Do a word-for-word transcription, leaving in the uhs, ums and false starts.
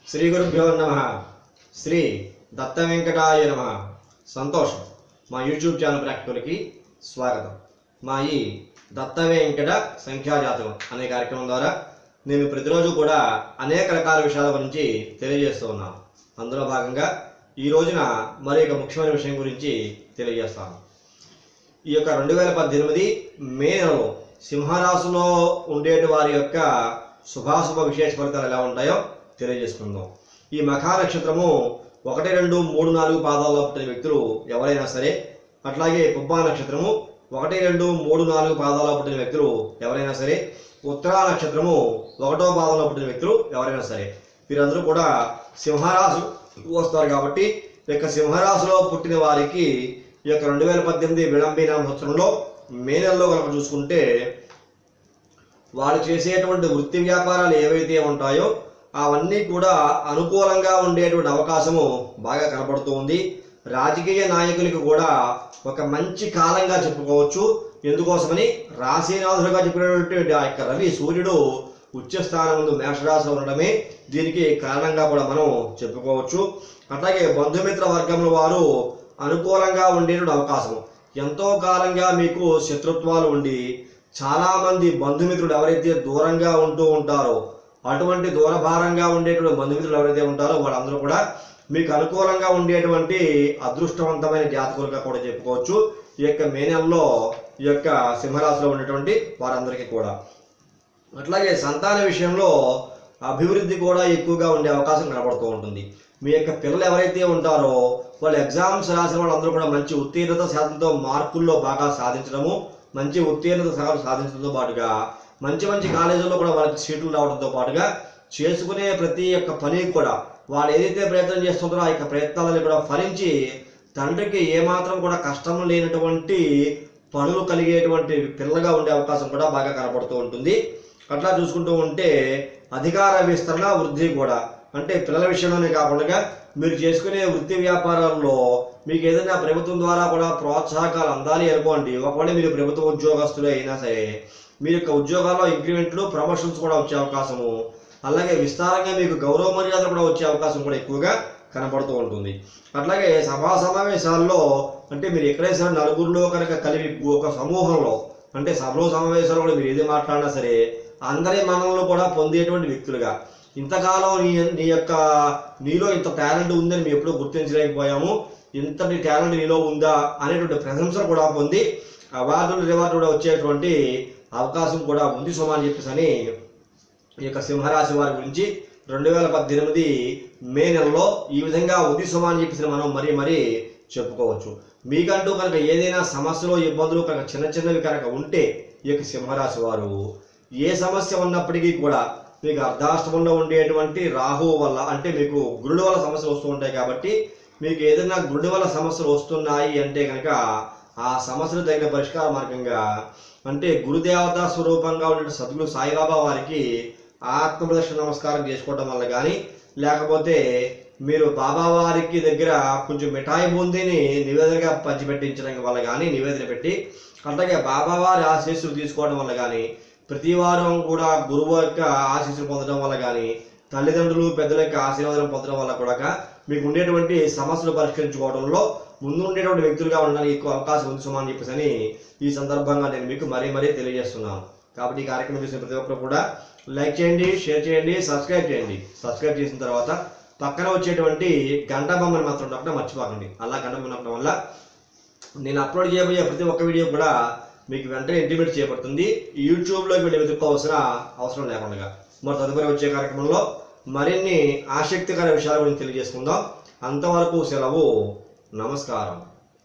श्री गुरुभ्यो नमः। श्री दत्त वेंकटाय नमः। संतोषం మా యూట్యూబ్ ఛానల్ ప్రేక్షకులకి స్వాగతం। మా ఈ దత్త వెంకట సంఖ్యా జాతకం అనే కార్యక్రమం ద్వారా నేను ప్రతిరోజు కూడా అనేక రకాల విషయాల గురించి తెలియజేస్తూ ఉన్నాను। అందులో భాగంగా ఈ రోజున మరి ఒక ముఖ్యమైన విషయం గురించి తెలియజేస్తాను। ఈ యొక్క రెండు వేల పద్దెనిమిది మే నెలలో సింహరాశిలో ఉండేటి వారి యొక్క శుభాశుభ విశేష ఫలితాలు ఎలా ఉంటాయో తెలియజేసుకుందాం। ఈ మఖా నక్షత్రము ఒకటి రెండు మూడు నాలుగు పాదాల్లో పుట్టిన వ్యక్తులు ఎవరైనా సరే, అట్లాగే పుబ్బా నక్షత్రము ఒకటి రెండు మూడు నాలుగు పాదాల్లో పుట్టిన వ్యక్తులు ఎవరైనా సరే, ఉత్తరా నక్షత్రము ఒకటో పాదంలో పుట్టిన వ్యక్తులు ఎవరైనా సరే, వీరందరూ కూడా సింహరాశి వస్తారు। కాబట్టి ఈ యొక్క సింహరాశిలో పుట్టిన వారికి ఈ యొక్క రెండు వేల పద్దెనిమిది విళంబీన సంవత్సరంలో మే నెలలో కనుక చూసుకుంటే వాళ్ళు చేసేటువంటి వృత్తి వ్యాపారాలు ఏవైతే ఉంటాయో అవన్నీ కూడా అనుకూలంగా ఉండేటువంటి అవకాశము బాగా కనబడుతూ ఉంది। రాజకీయ నాయకులకు కూడా ఒక మంచి కాలంగా చెప్పుకోవచ్చు। ఎందుకోసమని రాశినాథులుగా చెప్పినటువంటి ఆ యొక్క రవి సూర్యుడు ఉచ్చ స్థానం ముందు మేషరాశిలో ఉండడమే దీనికి కారణంగా కూడా మనం చెప్పుకోవచ్చు। అట్లాగే బంధుమిత్ర వర్గంలో వారు అనుకూలంగా ఉండేటువంటి అవకాశం, ఎంతో కాలంగా మీకు శత్రుత్వాలు ఉండి చాలామంది బంధుమిత్రులు ఎవరైతే దూరంగా ఉంటూ ఉంటారో అటువంటి దూరభారంగా ఉండేటువంటి బంధుమిత్రులు ఎవరైతే ఉంటారో వాళ్ళందరూ కూడా మీకు అనుకూలంగా ఉండేటువంటి అదృష్టవంతమైన జాతకులుగా కూడా చెప్పుకోవచ్చు ఈ యొక్క మే నెలలో ఈ యొక్క సింహరాశిలో ఉండేటువంటి వారందరికీ కూడా। అట్లాగే సంతాన విషయంలో అభివృద్ధి కూడా ఎక్కువగా ఉండే అవకాశం కనబడుతూ ఉంటుంది। మీ యొక్క పిల్లలు ఎవరైతే ఉంటారో వాళ్ళు ఎగ్జామ్స్ రాసిన వాళ్ళందరూ కూడా మంచి ఉత్తీర్ణత శాతంతో మార్కుల్లో బాగా సాధించడము, మంచి ఉత్తీర్ణత సాధించడంతో పాటుగా మంచి మంచి కాలేజీల్లో కూడా వాళ్ళకి సీట్లు రావడంతో పాటుగా చేసుకునే ప్రతి ఒక్క పని కూడా వాళ్ళు ఏదైతే ప్రయత్నం చేస్తుంటారో ఆ యొక్క ప్రయత్నాలను కూడా ఫలించి తండ్రికి ఏమాత్రం కూడా కష్టం లేనటువంటి పనులు కలిగేటువంటి పిల్లగా ఉండే అవకాశం కూడా బాగా కనపడుతూ ఉంటుంది। అట్లా చూసుకుంటూ ఉంటే అధికార విస్తరణ వృద్ధి కూడా, అంటే పిల్లల విషయంలోనే కాకుండా మీరు చేసుకునే వృత్తి వ్యాపారాల్లో మీకు ఏదైనా ప్రభుత్వం ద్వారా కూడా ప్రోత్సాహకాలు అందాలి అనుకోండి। ఒకవేళ మీరు ప్రభుత్వ ఉద్యోగస్తులు అయినా సరే మీ యొక్క ఉద్యోగాల్లో ఇంక్రిమెంట్లు ప్రమోషన్స్ కూడా వచ్చే అవకాశము, అలాగే విస్తారంగా మీకు గౌరవ మర్యాదలు కూడా వచ్చే అవకాశం కూడా ఎక్కువగా కనపడుతూ ఉంటుంది। అట్లాగే సభా సమావేశాల్లో అంటే మీరు ఎక్కడైనా సరే నలుగురిలో కనుక కలిపి ఒక సమూహంలో అంటే సభలో సమావేశాల్లో కూడా మీరు ఏది మాట్లాడినా సరే అందరి మనలో కూడా పొందేటువంటి వ్యక్తులుగా, ఇంతకాలం నీ నీ యొక్క నీలో ఇంత టాలెంట్ ఉందని మేము ఎప్పుడూ గుర్తించలేకపోయాము, ఇంతటి టాలెంట్ నీలో ఉందా అనేటువంటి ప్రశంసలు కూడా పొంది అవార్డులు రివార్డు కూడా వచ్చేటువంటి అవకాశం కూడా ఉంది సుమా అని చెప్పేసి అని ఈ యొక్క సింహరాశి వారి గురించి రెండు వేల పద్దెనిమిది మే నెలలో ఈ విధంగా ఉంది సుమా అని చెప్పేసి మనం మరీ మరీ చెప్పుకోవచ్చు। మీకంటూ కనుక ఏదైనా సమస్యలు ఇబ్బందులు కనుక చిన్న చిన్నవి కనుక ఉంటే ఈ యొక్క సింహరాశి వారు ఏ సమస్య ఉన్నప్పటికీ కూడా మీకు అర్ధాష్టమంలో ఉండేటువంటి రాహు వల్ల అంటే మీకు గురుడు వల్ల సమస్యలు వస్తూ ఉంటాయి। కాబట్టి మీకు ఏదైనా గురుడు వల్ల సమస్యలు వస్తున్నాయి అంటే కనుక ఆ సమస్యలు తగిన పరిష్కార మార్గంగా అంటే గురుదేవత స్వరూపంగా ఉండే సద్గురు సాయిబాబా వారికి ఆత్మ ప్రదక్షిణ నమస్కారం చేసుకోవడం వల్ల కానీ, లేకపోతే మీరు బాబా వారికి దగ్గర కొంచెం మిఠాయి బూందీని నివేదనగా పంచిపెట్టించడం వల్ల కానీ నివేదన పెట్టి అట్లాగే బాబా వారి ఆశీస్సులు తీసుకోవడం వల్ల కానీ, ప్రతి వారం కూడా గురువు యొక్క ఆశీస్సులు పొందడం వల్ల కానీ, తల్లిదండ్రులు పెద్దల యొక్క ఆశీర్వాదం పొందడం వల్ల కూడా మీకు ఉండేటువంటి సమస్యలు పరిష్కరించుకోవడంలో ముందు ఉండేటువంటి వ్యక్తులుగా ఉండడానికి ఎక్కువ అవకాశం ఉంది సుమా అని చెప్పేసి అని ఈ సందర్భంగా నేను మీకు మరీ మరీ తెలియజేస్తున్నాను। కాబట్టి ఈ కార్యక్రమం చూసిన ప్రతి ఒక్కరు కూడా లైక్ చేయండి, షేర్ చేయండి, సబ్స్క్రైబ్ చేయండి। సబ్స్క్రైబ్ చేసిన తర్వాత పక్కన వచ్చేటువంటి గంట బొమ్మను మాత్రం నొక్కడం మర్చిపోకండి। అలా గంట బొమ్మ నొక్కడం వల్ల నేను అప్లోడ్ చేయబోయే ప్రతి ఒక్క వీడియో కూడా మీకు వెంటనే ఇంటిమేట్ చేయబడుతుంది, యూట్యూబ్లోకి వెళ్ళి వెతుక్కోవాల్సిన అవసరం లేకుండా। మరి తదుపరి వచ్చే కార్యక్రమంలో మరిన్ని ఆసక్తికర విషయాల గురించి తెలియజేసుకుందాం। అంతవరకు సెలవు, నమస్కారం।